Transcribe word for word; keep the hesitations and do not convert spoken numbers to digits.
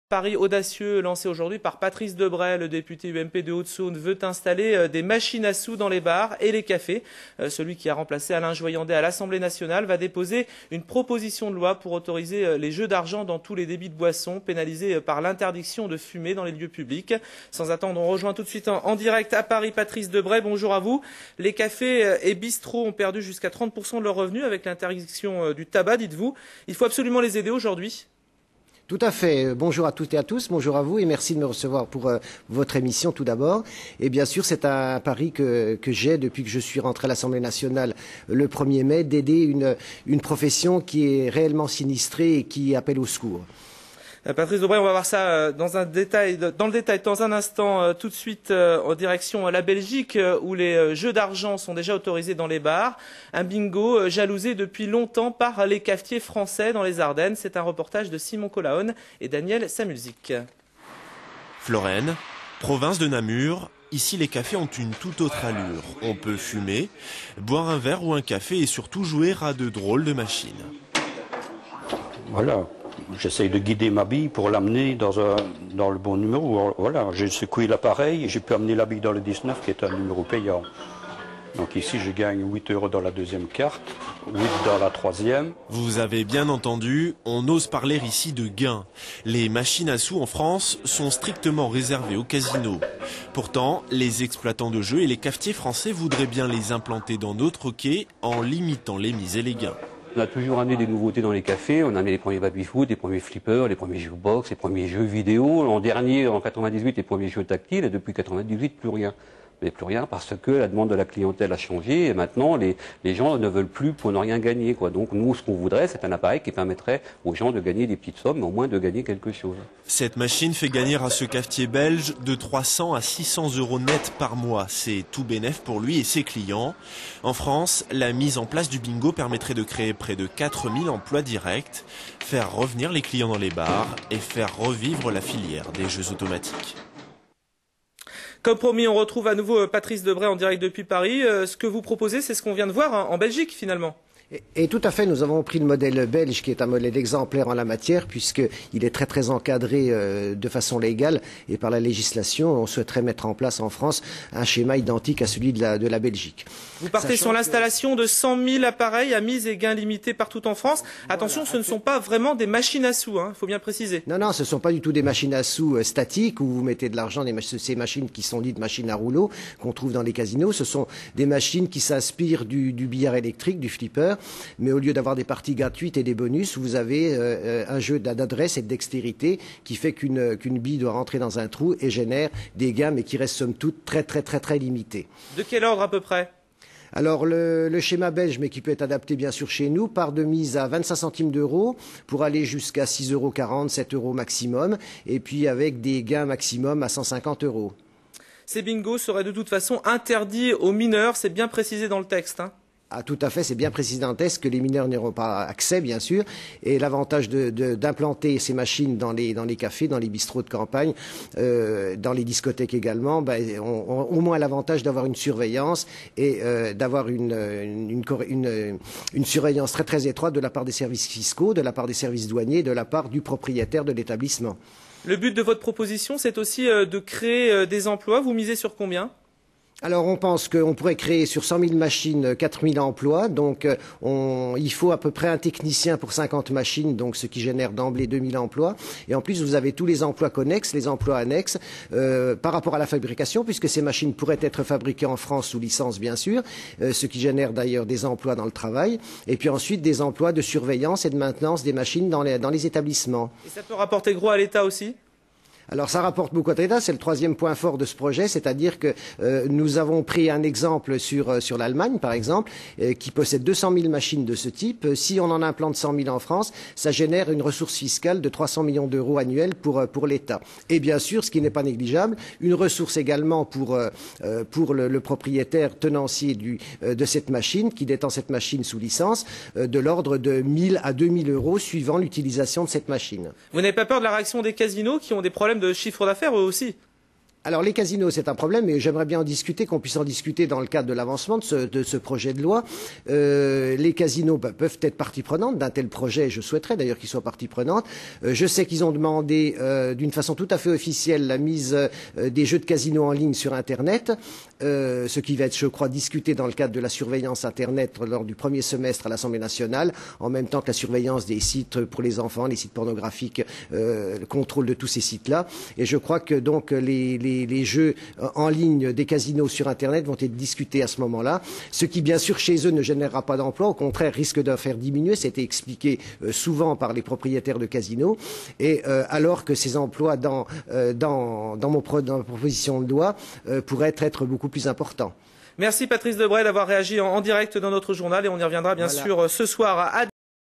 Pari audacieux lancé aujourd'hui par Patrice Debray, le député U M P de Haute-Saône, veut installer des machines à sous dans les bars et les cafés. Celui qui a remplacé Alain Joyandet à l'Assemblée nationale va déposer une proposition de loi pour autoriser les jeux d'argent dans tous les débits de boissons, pénalisés par l'interdiction de fumer dans les lieux publics. Sans attendre, on rejoint tout de suite en, en direct à Paris Patrice Debray. Bonjour à vous. Les cafés et bistrots ont perdu jusqu'à trente pour cent de leurs revenus avec l'interdiction du tabac, dites-vous. Il faut absolument les aider aujourd'hui. Tout à fait. Bonjour à toutes et à tous. Bonjour à vous et merci de me recevoir pour euh, votre émission tout d'abord. Et bien sûr, c'est un pari que, que j'ai depuis que je suis rentré à l'Assemblée nationale le premier mai, d'aider une, une profession qui est réellement sinistrée et qui appelle au secours. Patrice Debray, on va voir ça dans, un détail, dans le détail dans un instant, tout de suite en direction la Belgique où les jeux d'argent sont déjà autorisés dans les bars. Un bingo jalousé depuis longtemps par les cafetiers français dans les Ardennes. C'est un reportage de Simon Colaon et Daniel Samulzik. Florène, province de Namur. Ici, les cafés ont une toute autre allure. On peut fumer, boire un verre ou un café et surtout jouer à de drôles de machines. Voilà. J'essaye de guider ma bille pour l'amener dans, un, dans le bon numéro. Voilà, j'ai secoué l'appareil et j'ai pu amener la bille dans le dix-neuf qui est un numéro payant. Donc ici, je gagne huit euros dans la deuxième carte, huit dans la troisième. Vous avez bien entendu, on ose parler ici de gains. Les machines à sous en France sont strictement réservées aux casinos. Pourtant, les exploitants de jeux et les cafetiers français voudraient bien les implanter dans notre quai en limitant les mises et les gains. On a toujours amené des nouveautés dans les cafés, on a amené les premiers baby-foot, les premiers flippers, les premiers jukebox, les premiers jeux vidéo. L'an dernier, en quatre-vingt-dix-huit, les premiers jeux tactiles, et depuis quatre-vingt-dix-huit, plus rien. Mais plus rien parce que la demande de la clientèle a changé et maintenant les, les gens ne veulent plus pour ne rien gagner, quoi. Donc nous, ce qu'on voudrait, c'est un appareil qui permettrait aux gens de gagner des petites sommes, mais au moins de gagner quelque chose. Cette machine fait gagner à ce cafetier belge de trois cents à six cents euros net par mois. C'est tout bénef pour lui et ses clients. En France, la mise en place du bingo permettrait de créer près de quatre mille emplois directs, faire revenir les clients dans les bars et faire revivre la filière des jeux automatiques. Comme promis, on retrouve à nouveau Patrice Debray en direct depuis Paris. Euh, ce que vous proposez, c'est ce qu'on vient de voir en Belgique finalement. Et, et tout à fait, nous avons pris le modèle belge qui est un modèle exemplaire en la matière puisqu'il est très très encadré euh, de façon légale et par la législation. On souhaiterait mettre en place en France un schéma identique à celui de la, de la Belgique. Vous partez Sachant sur l'installation que... de cent mille appareils à mise et gains limités partout en France. Attention, voilà, ce ne sont pas vraiment des machines à sous, il hein, faut bien préciser. Non, non, ce ne sont pas du tout des machines à sous euh, statiques où vous mettez de l'argent, ces machines qui sont dites machines à rouleau qu'on trouve dans les casinos. Ce sont des machines qui s'inspirent du, du billard électrique, du flipper. Mais au lieu d'avoir des parties gratuites et des bonus, vous avez euh, un jeu d'adresse et de dextérité qui fait qu'une qu'une bille doit rentrer dans un trou et génère des gains, mais qui restent somme toute très très très très limités. De quel ordre à peu près ? Alors le, le schéma belge, mais qui peut être adapté bien sûr chez nous, part de mise à vingt-cinq centimes d'euros pour aller jusqu'à six euros quarante, sept euros maximum, et puis avec des gains maximum à cent cinquante euros. Ces bingos seraient de toute façon interdits aux mineurs, c'est bien précisé dans le texte, hein. Ah, tout à fait, c'est bien précisé dans le texte que les mineurs n'auront pas accès, bien sûr. Et l'avantage d'implanter de, de, ces machines dans les, dans les cafés, dans les bistrots de campagne, euh, dans les discothèques également, ben, on, on, au moins l'avantage d'avoir une surveillance et euh, d'avoir une, une, une, une, une surveillance très très étroite de la part des services fiscaux, de la part des services douaniers, de la part du propriétaire de l'établissement. Le but de votre proposition, c'est aussi euh, de créer euh, des emplois. Vous misez sur combien ? Alors on pense qu'on pourrait créer sur cent mille machines quatre mille emplois, donc on, il faut à peu près un technicien pour cinquante machines, donc ce qui génère d'emblée deux mille emplois. Et en plus vous avez tous les emplois connexes, les emplois annexes euh, par rapport à la fabrication, puisque ces machines pourraient être fabriquées en France sous licence bien sûr, euh, ce qui génère d'ailleurs des emplois dans le travail, et puis ensuite des emplois de surveillance et de maintenance des machines dans les, dans les établissements. Et ça peut rapporter gros à l'État aussi ? Alors ça rapporte beaucoup à l'État, c'est le troisième point fort de ce projet, c'est-à-dire que euh, nous avons pris un exemple sur, euh, sur l'Allemagne par exemple, euh, qui possède deux cent mille machines de ce type. Si on en implante cent mille en France, ça génère une ressource fiscale de trois cents millions d'euros annuels pour, pour l'État. Et bien sûr, ce qui n'est pas négligeable, une ressource également pour, euh, pour le, le propriétaire tenancier du, euh, de cette machine, qui détend cette machine sous licence, euh, de l'ordre de mille à deux mille euros suivant l'utilisation de cette machine. Vous n'avez pas peur de la réaction des casinos qui ont des problèmes de chiffre d'affaires eux aussi ? Alors les casinos, c'est un problème, et j'aimerais bien en discuter, qu'on puisse en discuter dans le cadre de l'avancement de ce, de ce projet de loi. Euh, les casinos bah, peuvent être partie prenante d'un tel projet, je souhaiterais d'ailleurs qu'ils soient partie prenante. Euh, je sais qu'ils ont demandé euh, d'une façon tout à fait officielle la mise euh, des jeux de casino en ligne sur Internet, euh, ce qui va être, je crois, discuté dans le cadre de la surveillance Internet lors du premier semestre à l'Assemblée nationale, en même temps que la surveillance des sites pour les enfants, les sites pornographiques, euh, le contrôle de tous ces sites-là. Et je crois que donc les, les Les, les jeux en ligne des casinos sur Internet vont être discutés à ce moment-là, ce qui bien sûr chez eux ne générera pas d'emploi, au contraire risque d'en faire diminuer, c'était expliqué euh, souvent par les propriétaires de casinos, et euh, alors que ces emplois dans, euh, dans, dans, mon pro, dans ma proposition de loi euh, pourraient être, être beaucoup plus importants. Merci Patrice Debray d'avoir réagi en, en direct dans notre journal, et on y reviendra bien voilà. sûr ce soir à